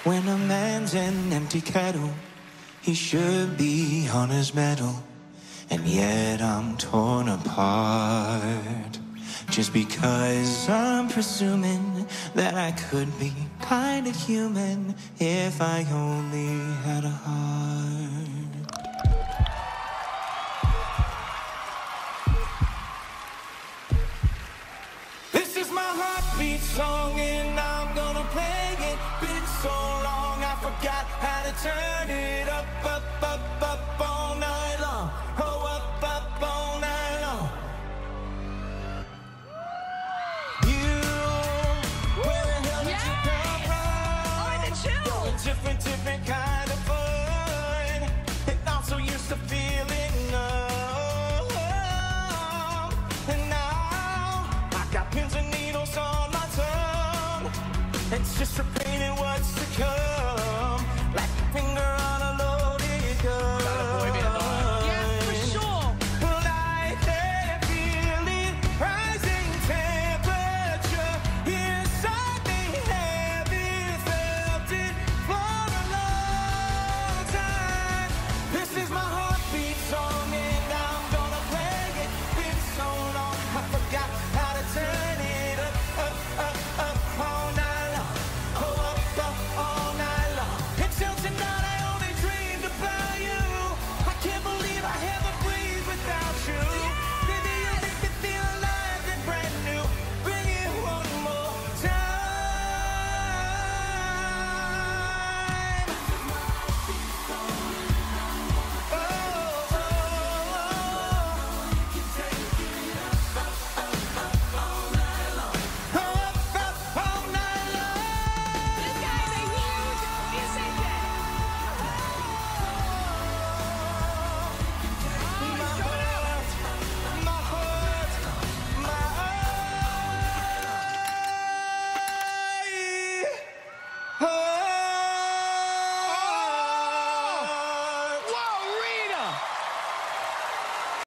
When a man's an empty kettle, he should be on his mettle. And yet I'm torn apart, just because I'm presuming that I could be kind of human if I only had a heart. This is my heartbeat song and I'm gonna play it. Been so long I forgot how to turn it